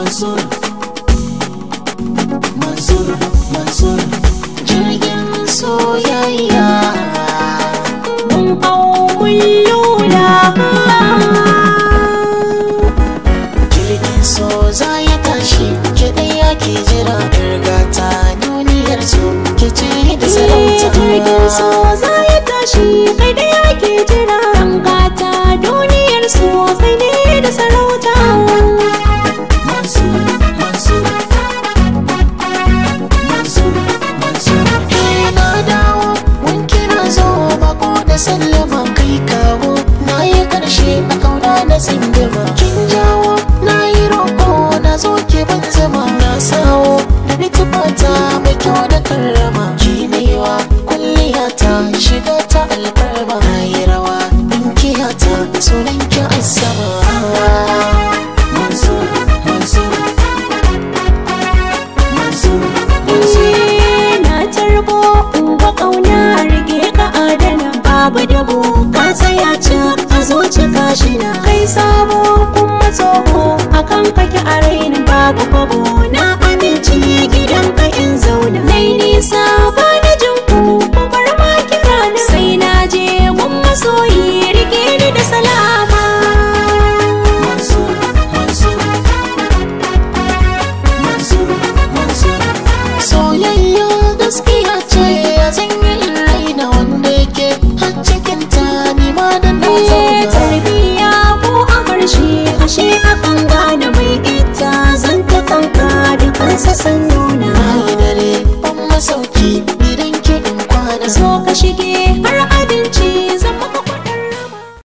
Mansur, Mansur, Mansur. Jirgin soyayya mun hau mun lula. Jirgin so za ya tashi, ke ɗaya ke jira. Irgata duniyar so, ke ce da sarauta. Jirgin so za ya tashi, kai ɗaya ke jira. Irgata duniyar so, kai ne da sarauta. Mansur, Mansur, Mansur, Mansur. Na dawo, wanki na zo, bako da sallama kai kawo. Na yi ƙarshe a kauna na tsindima. Kin jawo, na yi roƙo, na zo ke ban zama. Na sawo, da bitufata mai kyau da karrama. Kinewa, kwalliyata, shiga ta alfarma. Na yi rawa, ɗinkiyata, sunan ki asama. Mansur, Mansur, Mansur, Mansur. Na tarbo uba ƙauna rike ka adana. Babu dabo ka tsaya can a zuci kashina. Kai sabo kuma tsoho akan kake a raina. Babu kwabo na aminci gidan ka in zauna. Nai nisa ba na jin ku bar ma kira na. Sai na je gun masoyi rike ni da salama. Mansur, Mansur, Mansur, Mansur. Soyayya gaskiya ce ya zanyi raina wanda yake har cikin ta ni ma da na zauna. Tarbiyya ko a harshe ashe akan gane mai ita. Zan ta kanka da kansa san nuna. Na yi dare ban masauki idan ki in kwana. So ka shige har